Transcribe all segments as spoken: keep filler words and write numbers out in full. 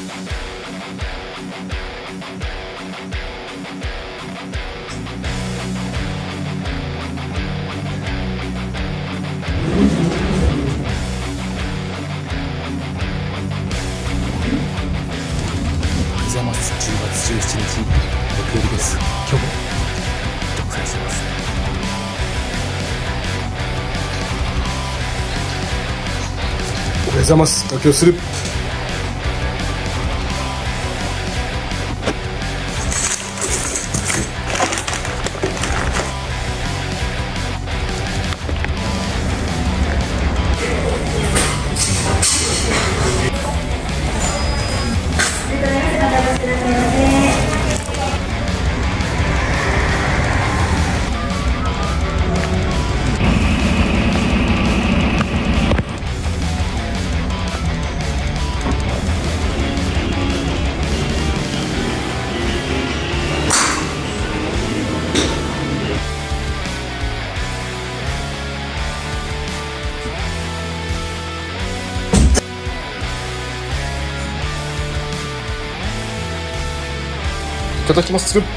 ございます。じゅうがつじゅうしちにち木曜日です。今日もお疲れ様です。おはようございます。妥協する。いただきまする。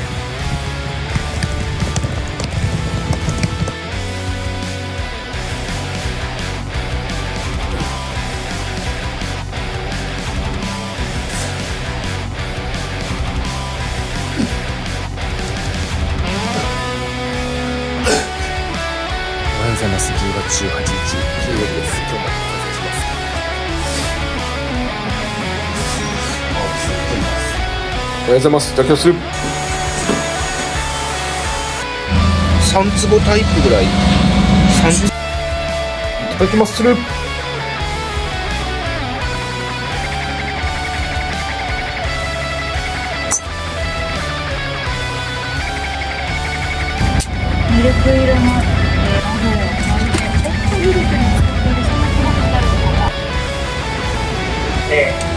おはようございます。じゅうがつじゅうはちにち金曜日です。今日もお願いします。おはようございます。妥協する。 さん坪タイプぐらい。さんいただきまする。 ミルク色の、えー、マグロをまるでホットミルクに作っているそんな気がなるのが、ええ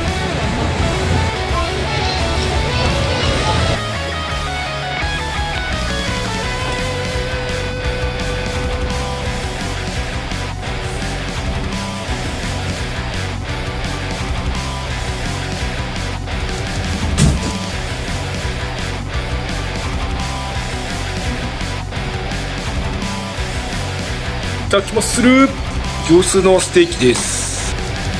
いただきまする。業スーのステーキです。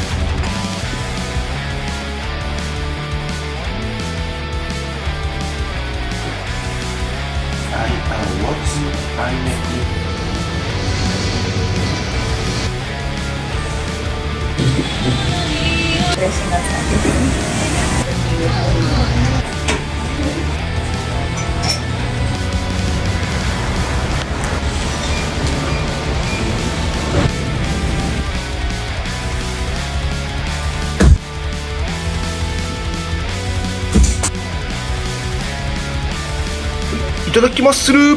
いただきまする。 おはよ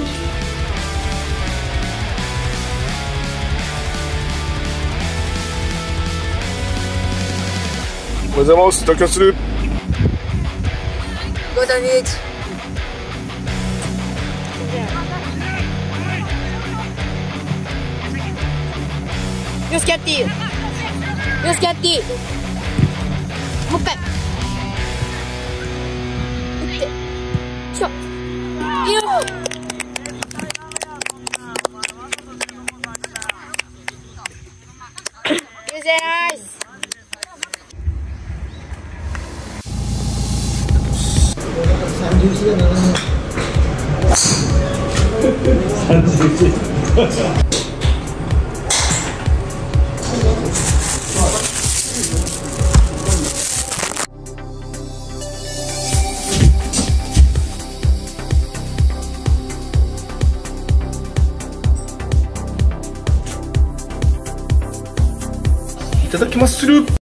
うございます。妥協する。 Boa noite. Deus quer ti. Deus quer ti. もう一回。打って。しょ。いいよ。いいじゃない。 三十四だな。三十四。 いただきまする。